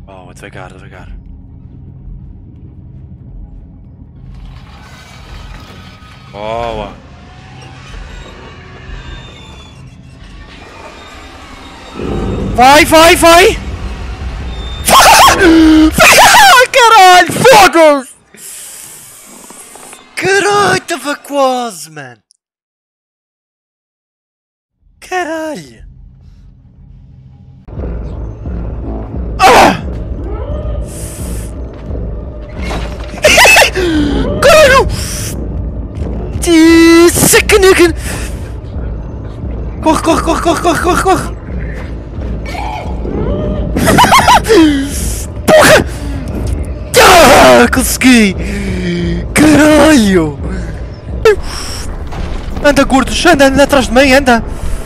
Oh, devagar, devagar. Boa! Vai, vai, vai! Caralho, foda-se! Caralho, estava quase, mano! Caralho! Ah! Caralho! Sacaneca! Corre, corre, corre, corre, corre, corre, corre! Porra! Ah, consegui! Caralho! Anda, gordos! Anda, anda atrás de mim, anda!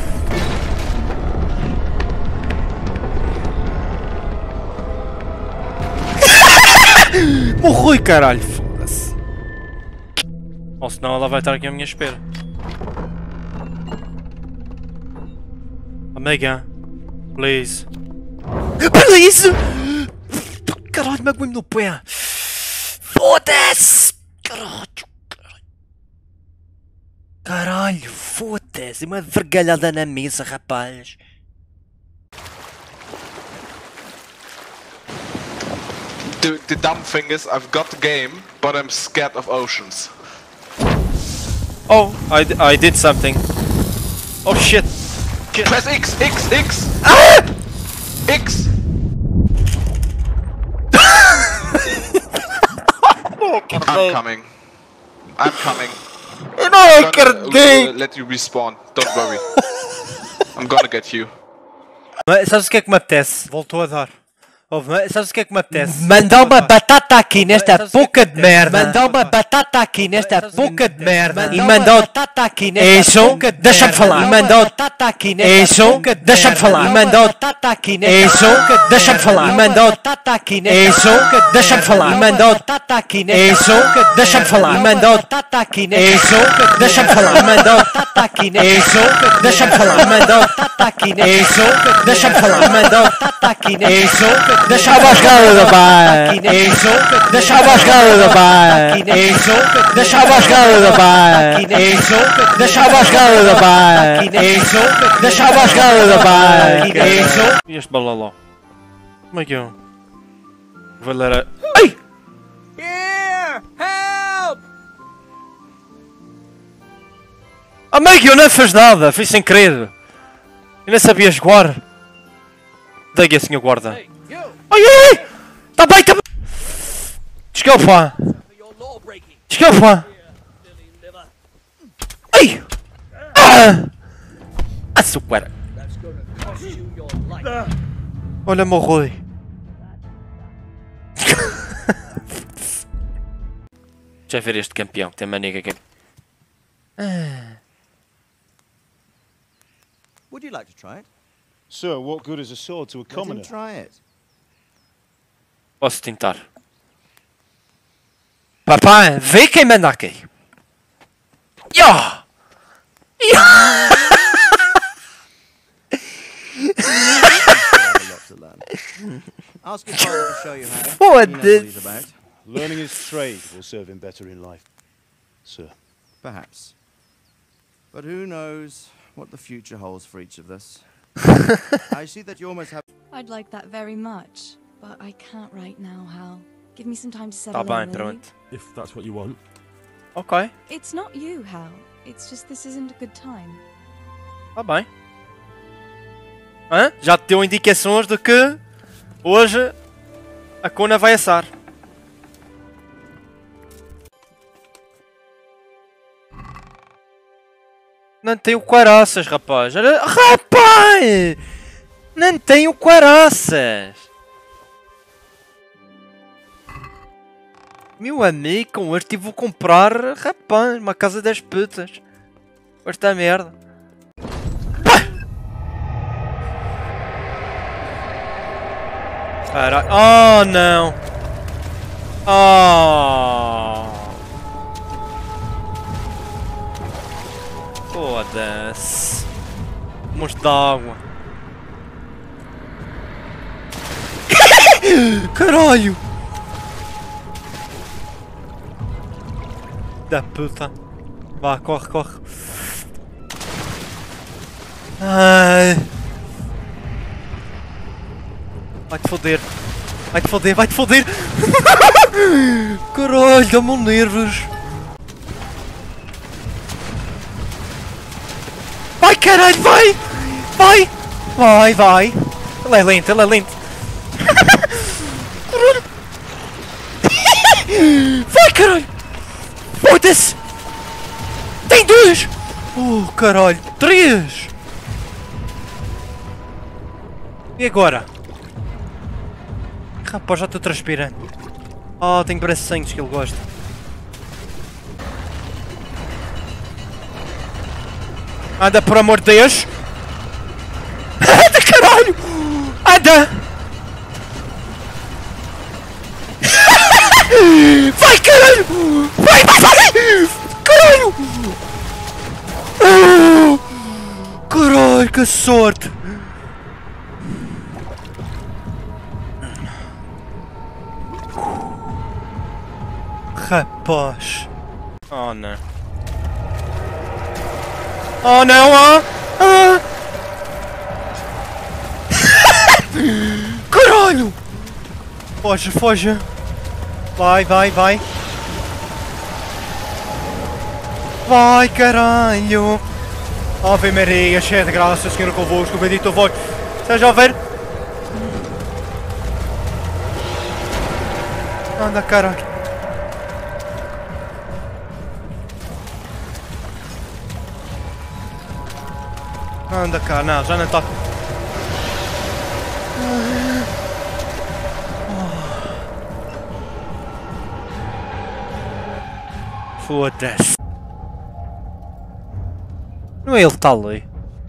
Morri, caralho! Foda-se! Ou senão ela vai estar aqui à minha espera. Amiga, please. Please! Caralho, magoei-me no pé! Foda-se! Caralho! Caralho, foda-se! Uma vergalhada na mesa, rapaz! The dumb thing is, I've got the game, but I'm scared of oceans. Oh, I did something. Oh shit! Press X, X, X! Ah! X! I'm coming. I'm coming. Eu não I'm acredito! gonna let you respawn. Don't worry. I'm gonna get you. Sabes o que é que me apetece? Voltou a dar. Sabes o que é que me apetece? Mandar uma batata aqui nesta boca de merda. Mandar uma batata aqui nesta boca de merda. E mandar o batata aqui nesta boca de merda. Deixa-me falar. E mandar o batata aqui nesta boca de merda. Deixa-me falar. E mandar o batata aqui nesta boca de merda. Deixa-me falar. E mandar o batata aqui nesta boca de deixa-me falar. E mandar o batata aqui nesta boca de deixa-me falar. E mandar o batata aqui nesta boca de deixa-me falar. E mandar o batata aqui nesta boca de deixa-me falar. E mandar o batata aqui nesta boca de deixa-me falar. E mandar o batata aqui nesta boca deixa a bascada da pai, deixa a bascada da pai, deixa a bascada da pai, deixa a bascada da pai, deixa a bascada da pai. E este balaló? Como é que eu? Valera. Ai! Here! Help! Amigo, eu não fiz nada, fiz sem querer. Eu nem sabia jogar. Daí a senhor guarda. Ai, ai, ai! Tá bem, tá bem! Desculpa! Desculpa! Ai! Ah! Açúcar! Olha, morreu! Já ver este campeão, que tem mania que... Would you like to try it? Sir, what good is a sword to a Let him commoner? try it. Posso tentar. Papai, vê quem manda aqui. Ya! Ya! A lot to learn. Ask your father to show you how. What He knows the- what he's about. Learning his trade will serve him better in life, sir. Perhaps. But who knows what the future holds for each of us. I see that you almost have... I'd like that very much, but I can't right now, Hal. Give me some time to settle Tá bem, in, will you? pronto. If that's what you want. Ok, It's not you, Hal. It's just this isn't a good time. tá bem. Hã? Já te deu indicações de que hoje a cona vai assar. Não tenho caraças, rapaz. Rapaz! Não tenho caraças. Meu amigo, com este vou comprar, rapaz, uma casa das putas. Esta merda. Caralho. Oh, não. Oh. Foda-se. Vamos de água. Caralho! Da puta. Vá, corre, corre. Ai. Vai-te foder. Vai-te foder, vai-te foder. Caralho, dá-me nervos. Vai, caralho, vai! Vai! Vai, vai! Ele é lento, ele é lento. Caralho! Vai, caralho! Foda-se! Tem 2! Oh, caralho! 3! E agora? Rapaz, já estou transpirando. Oh, tenho bracinhos que ele gosta. Anda, por amor de Deus! Anda, caralho! Anda! Vai, caralho! Vai, vai, vai! Caralho! Oh, caralho, que sorte! Rapaz! Oh não! Oh não! Ah! Ah! Caralho! Foge, foge! Vai, vai, vai! Vai, caralho! Ave Maria, cheia de graça, Senhor convosco, bendito vós! Seja a ver? Anda, caralho! Anda cá, não, já não está. Foda-se. Não é ele que está ali.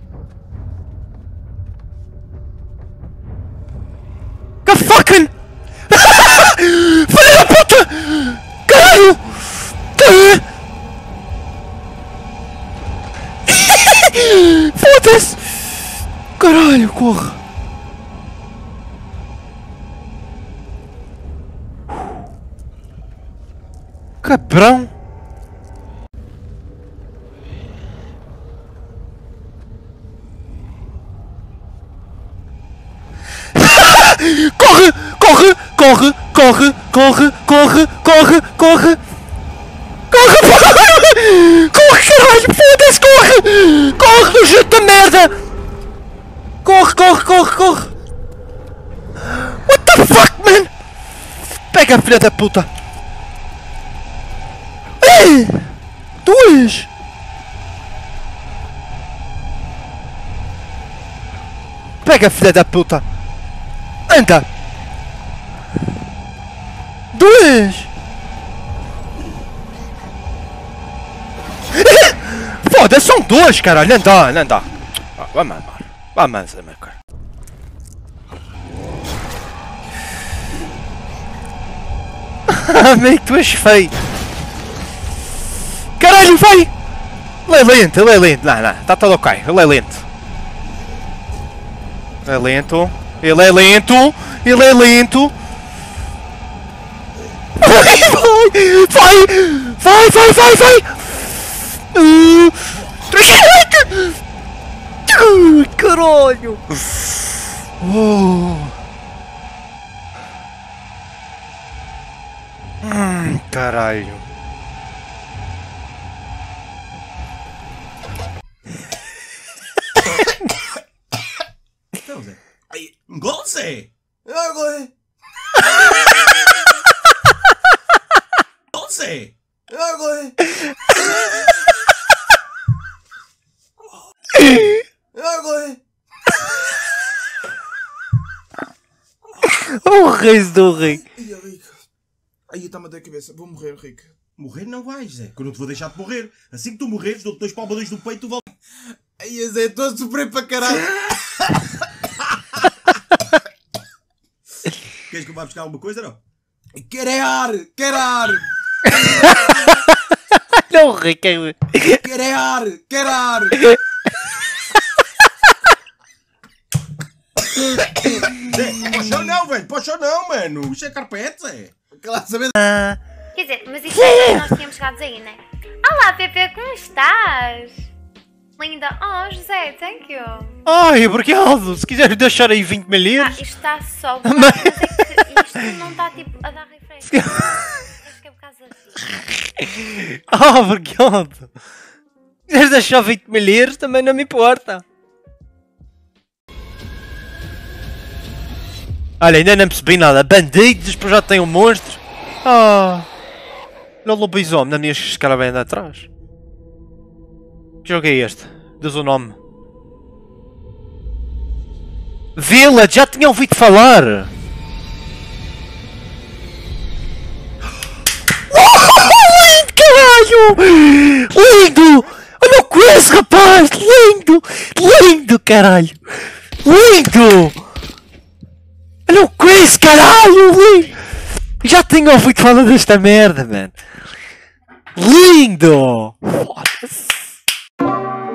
Que fucking! Filha da puta! Caralho! Foda-se! Caralho, corre! Cabrão! Corre! Corre! Corre! Corre! Corre! Corre! Corre! Corre! Corre! Corre, caralho! Foda-se! Corre! Corre, nojento da merda! Corre, corre, corre, corre! What the fuck, man? Pega, filha da puta! Ei! 2! Pega, filha da puta! Anda! 2! Foda-se, são 2, caralho! Anda, anda! Vamos, vamos, vamos, cara! Amigo, tu és feio! Caralho, vai! Ele é lento, ele é lento! Não, não, está tudo ok, ele é lento! Ele é lento! Ele é lento! Ele é lento! Vai! Vai! Vai! Vai! Vai! Caralho! Caralho! Gol, Zé! Agora! Gol, Zé! Agora! Agora! O rei do rei! Ai, Rico. Ai, está-me a dar a cabeça. Vou morrer, Rico. Morrer não vais, Zé. Que eu não te vou deixar de morrer. Assim que tu morreres, dou-te 2 palmadões no peito e tu voltas. Ai, Zé, estou a sofrer para caralho. Queres que eu vá buscar alguma coisa, não? Quero é ar! Quero ar! Não, Rico! Quero é ar! Quero ar! Zé, para o chão não, velho. Para o chão não, mano. Isto é carpete, Zé. Quer dizer, mas isto é que nós tínhamos chegado aí, né? Olá, Pepe, como estás? Linda. Oh, José, thank you. Ai, obrigado. Se quiseres deixar aí 20 mil liras. Isto está só... Mas é que isto não está, tipo, a dar refresh. Acho que é por causa disso. Obrigado. Se quiseres deixar 20 mil liras, também não me importa. Olha, ainda não percebi nada. Bandidos, depois já tem um monstro. Olha o lobisomem, não ias que esse cara vem andar atrás. Que jogo é este? Diz o nome. Village, já tinha ouvido falar. Lindo, caralho! Lindo! Olha com esse rapaz! Lindo! Lindo, caralho! Lindo! Olha com esse caralho! Lindo! Já tinha ouvido falar desta merda, mano! Lindo! Foda-se!